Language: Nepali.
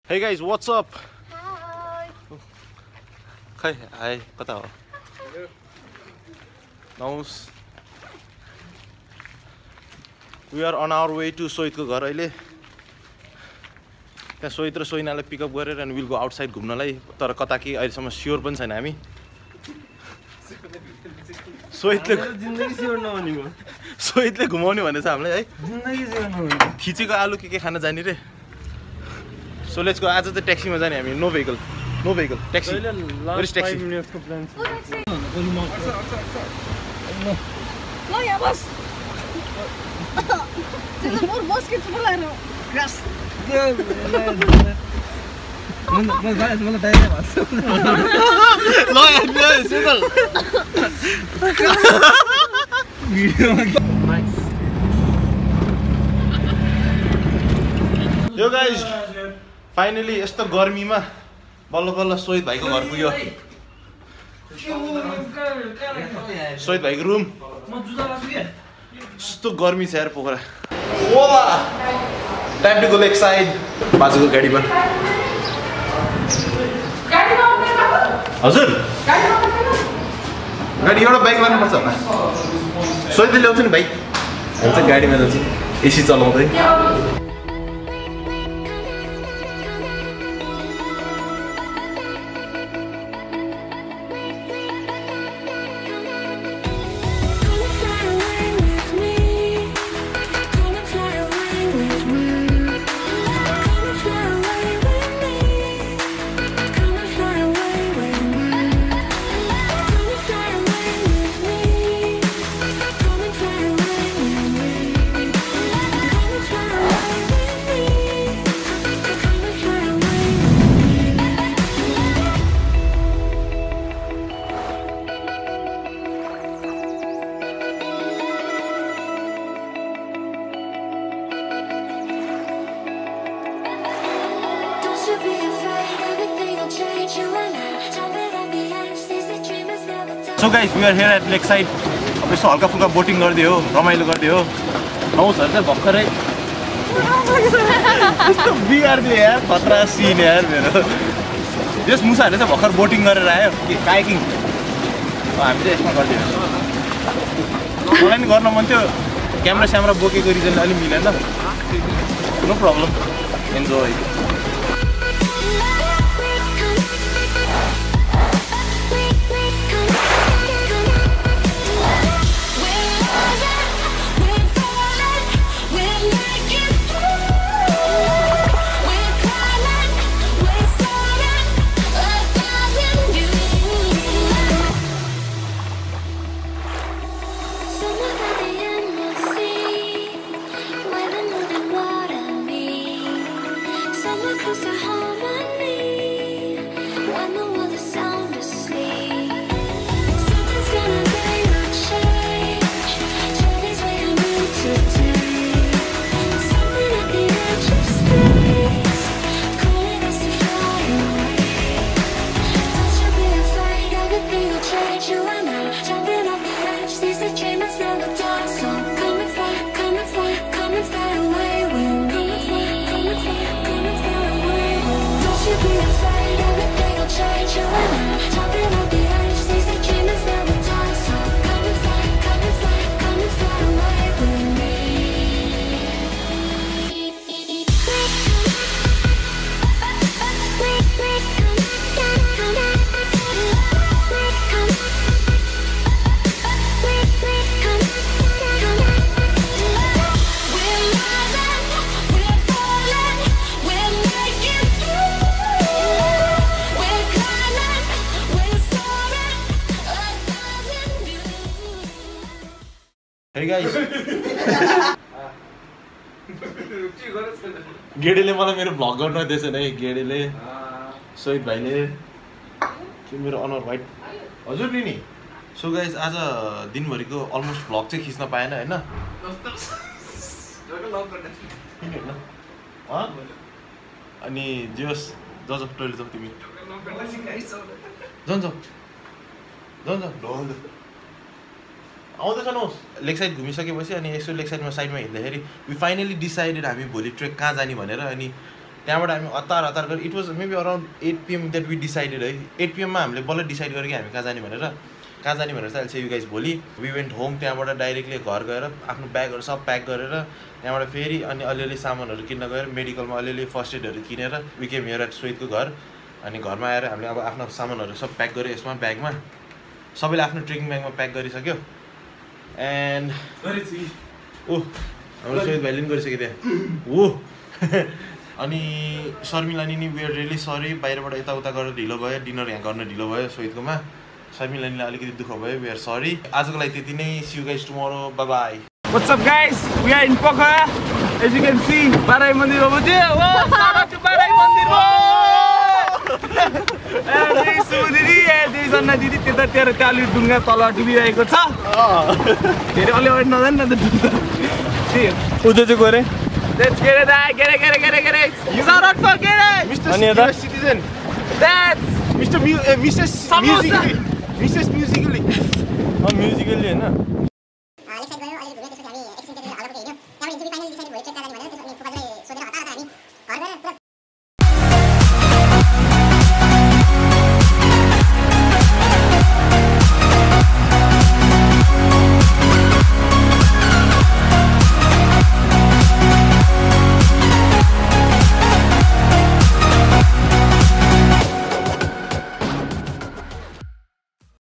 Hey guys, what's up? Hi. Hi, kata ho? Namaste. We are on our way to Sohit ko ghar अहिले त्यहाँ सोहित र सोहिनालाई पिकअप गरेर and we'll go outside घुम्नलाई तर कता कि अहिलेसम्म स्योर पनि छैन हामी सोहितले घुमाउने भनेछ हामीलाई है खिचेको आलु के खान जाने रे So let's go. आज चाहिँ ट्याक्सीमा जाने हामी no vehicle taxi Where is taxi? Lo ya bos. Por bos que chupa la grass. Yo guys, finally यस्तो गर्मीमा बल्ल बल्ल सोहित भाइको घर पुग्यो सोहित भाइको रुम यस्तो गर्मी छ यार पोखरा ओला time to go lake side बाजुको गाडीमा हजुर गाडी एउटा बाइक लानुपर्छ होला सोहितले ल्याउँछ नि भाइ हामी चाहिँ गाडीमा जान्छ एसी चलाउँदै So guys, we are here at Lakeside. यसो हल्का फुल्का बोटिङ गर्दै हो रमाइलो गर्दै हो नौसहरु चाहिँ भर्खरै यस्तो बिगार दिए यार खतरा सिन यार मेरो यस मुसाहरुले चाहिँ भर्खर बोटिङ गरेर आयो के कायाकिङ हामी चाहिँ यसमा गर्दै हो मलाई नि गर्न मन थियो क्यामेरा स्यामेरा बोकेको रिजनले अलि मिलेन no problem enjoy Hey guys. गेडेले मलाई मेरो भ्लग गर्न दिएछन् है गेडेले सोहित भाइले के मेरो अनुहार व्हाइट हजुर नि सो गाइस आज दिनभरिको अलमोस्ट भ्लग चाहिँ खिच्न पाएन हैन अनि जोस जज टोइलेट जाऊ तिमी जन्छ आउँदैछ न लेक साइड घुमिसकेपछि अनि यसो लेक साइडमा हिँड्दाखेरि वी फाइनली डिसाइडेड हामी भोलि ट्रेक कहाँ जाने भनेर अनि त्यहाँबाट हामी हतार हतार गरेर it was maybe around 8 PM that we decided है 8 PM मा हामीले बल्ल डिसाइड गरेँ कि हामी कहाँ जाने भनेर चाहिँ अहिले यु गाइज भोलि वी वेन्ट होम त्यहाँबाट डाइरेक्टली घर गएर आफ्नो ब्यागहरू सब प्याक गरेर त्यहाँबाट फेरि अनि अलिअलि सामानहरू किन्न गएर मेडिकलमा अलिअलि फर्स्ट एडहरू किनेर वी केम हियर एट सोहितको घर अनि घरमा आएर हामीले अब आफ्नो सामानहरू सब प्याक गऱ्यो यसमा ब्यागमा सबैले आफ्नो ट्रेकिङ ब्यागमा प्याक गरिसक्यो एन्ड हाम्रो सोहित भाइले पनि गरिसक्यो त्यहाँ हो अनि शर्मिला नि वी आर रियली सरी बाहिरबाट यताउता गरेर ढिलो भयो डिनर यहाँ गर्न ढिलो भयो सोहितकोमा शर्मिलानीलाई अलिकति दुःख भयो वी आर सरी आजको लागि त्यति नै see you guys tomorrow bye bye What's up guys? We are in Pokhara. As you can see, Barai Mandir over there. Whoa! Shout out to Barai Mandir! Whoa! And there is Sudiri and there is Anna Didi. त्यता तेरो टाली ढुङ्गा तल डुबिरहेको छ धेरै अलि अगाडि नजान न त उधर चाहिँ गरे Let's get it, get it. Shout out for get it! Mr. Citizen. That's Mrs. Musically. musically हैन